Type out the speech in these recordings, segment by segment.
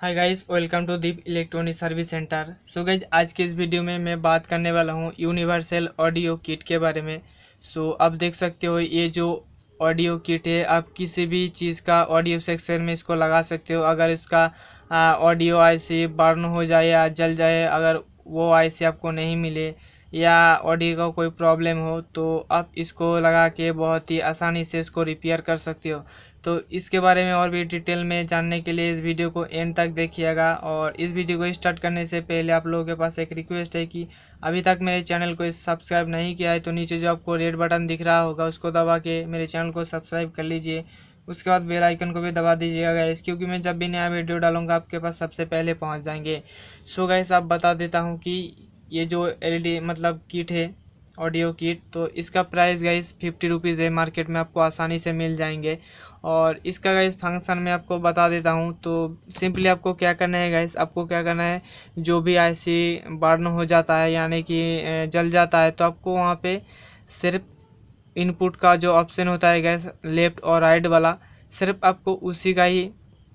Hi guys, welcome to Deep electronic service centre. So guys, आज के इस वीडियो में मैं बात करने वाला हूँ यूनिवर्सल ऑडियो किट के बारे में। सो आप देख सकते हो, ये जो ऑडियो किट है, आप किसी भी चीज़ का ऑडियो सेक्शन में इसको लगा सकते हो। अगर इसका ऑडियो आईसी बर्न हो जाए या जल जाए, अगर वो आईसी आपको नहीं मिले या ऑडियो का कोई प्रॉब्लम हो, तो आप इसको लगा के बहुत ही आसानी से इसको रिपेयर कर सकते हो। तो इसके बारे में और भी डिटेल में जानने के लिए इस वीडियो को एंड तक देखिएगा। और इस वीडियो को स्टार्ट करने से पहले आप लोगों के पास एक रिक्वेस्ट है कि अभी तक मेरे चैनल को सब्सक्राइब नहीं किया है तो नीचे जो आपको रेड बटन दिख रहा होगा उसको दबा के मेरे चैनल को सब्सक्राइब कर लीजिए। उसके बाद बेल आइकन को भी दबा दीजिएगा गाइस, क्योंकि मैं जब भी नया वीडियो डालूंगा आपके पास सबसे पहले पहुँच जाएंगे। सो गाइस, आप बता देता हूँ कि ये जो एलईडी मतलब किट है, ऑडियो किट, तो इसका प्राइस गाइस 50 रुपीज़ है। मार्केट में आपको आसानी से मिल जाएंगे। और इसका गाइस फंक्शन मैं आपको बता देता हूँ। तो सिंपली आपको क्या करना है गाइस, आपको क्या करना है, जो भी आईसी बर्न हो जाता है यानी कि जल जाता है, तो आपको वहाँ पे सिर्फ इनपुट का जो ऑप्शन होता है गाइस, लेफ़्ट और राइट वाला, सिर्फ आपको उसी का ही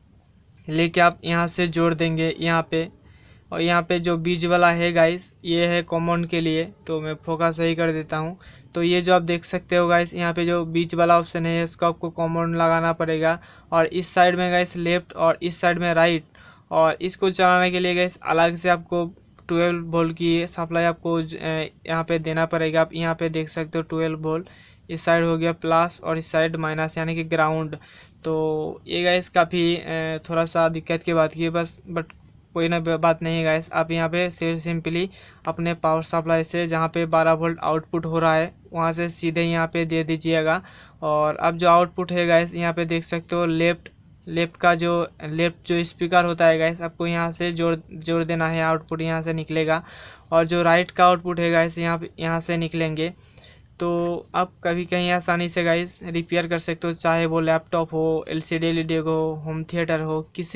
लेके आप यहाँ से जोड़ देंगे यहाँ पे। और यहाँ पे जो बीच वाला है गाइस, ये है कॉमन के लिए, तो मैं फोकस सही कर देता हूँ। तो ये जो आप देख सकते हो गाइस, यहाँ पे जो बीच वाला ऑप्शन है इसको आपको कॉमन लगाना पड़ेगा। और इस साइड में गाइस लेफ्ट और इस साइड में राइट। और इसको चलाने के लिए गाइस अलग से आपको 12 वोल्ट की सप्लाई आपको यहाँ पे देना पड़ेगा। आप यहाँ पे देख सकते हो 12 वोल्ट, इस साइड हो गया प्लस और इस साइड माइनस यानी कि ग्राउंड। तो ये गाइस काफ़ी थोड़ा सा दिक्कत की बात की है बस, बट कोई ना बात नहीं है गाइस। आप यहाँ पे सिंपली अपने पावर सप्लाई से जहाँ पे 12 वोल्ट आउटपुट हो रहा है वहाँ से सीधे यहाँ पे दे दीजिएगा। और अब जो आउटपुट है गाइस, यहाँ पे देख सकते हो लेफ्ट का जो स्पीकर होता है गाइस, आपको यहाँ से जोड़ देना है। आउटपुट यहाँ से निकलेगा। और जो राइट का आउटपुट है गाइस, यहाँ से निकलेंगे। तो आप कभी कहीं आसानी से गाइस रिपेयर कर सकते हो, चाहे वो लैपटॉप हो, एलसीडी एलईडी हो, होम थिएटर हो,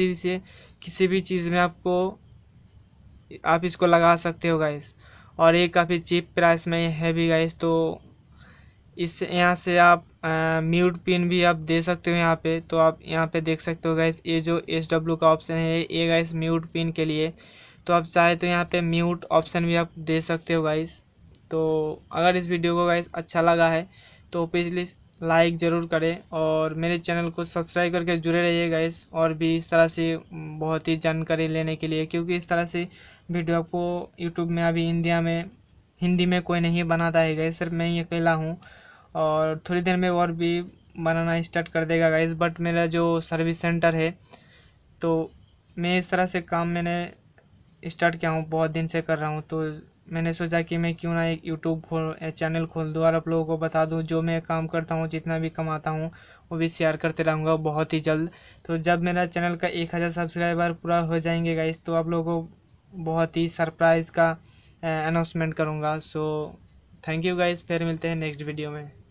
किसी भी चीज़ में आप इसको लगा सकते हो गाइस। और ये काफ़ी चीप प्राइस में है भी गाइस। तो इस यहाँ से आप म्यूट पिन भी आप दे सकते हो यहाँ पे। तो आप यहाँ पे देख सकते हो गाइस, ये जो SW का ऑप्शन है ये गाइस म्यूट पिन के लिए। तो आप चाहे तो यहाँ पे म्यूट ऑप्शन भी आप दे सकते हो गाइस। तो अगर इस वीडियो को गाइस अच्छा लगा है तो प्लीज़ लाइक ज़रूर करें और मेरे चैनल को सब्सक्राइब करके जुड़े रहिए गाइस। और भी इस तरह से बहुत ही जानकारी लेने के लिए, क्योंकि इस तरह से वीडियो आपको यूट्यूब में अभी इंडिया में हिंदी में कोई नहीं बनाता है गाइस, सिर्फ मैं ही अकेला हूँ। और थोड़ी देर में और भी बनाना स्टार्ट कर देगा गाइस। बट मेरा जो सर्विस सेंटर है, तो मैं इस तरह से काम मैंने स्टार्ट किया हूँ, बहुत दिन से कर रहा हूँ। तो मैंने सोचा कि मैं क्यों ना एक यूट्यूब चैनल खोल दूँ और आप लोगों को बता दूँ जो मैं काम करता हूँ, जितना भी कमाता हूँ वो भी शेयर करते रहूँगा बहुत ही जल्द। तो जब मेरा चैनल का 1000 सब्सक्राइबर पूरा हो जाएंगे गाइस, तो आप लोगों को बहुत ही सरप्राइज़ का अनाउंसमेंट करूँगा। सो थैंक यू गाइस, फिर मिलते हैं नेक्स्ट वीडियो में।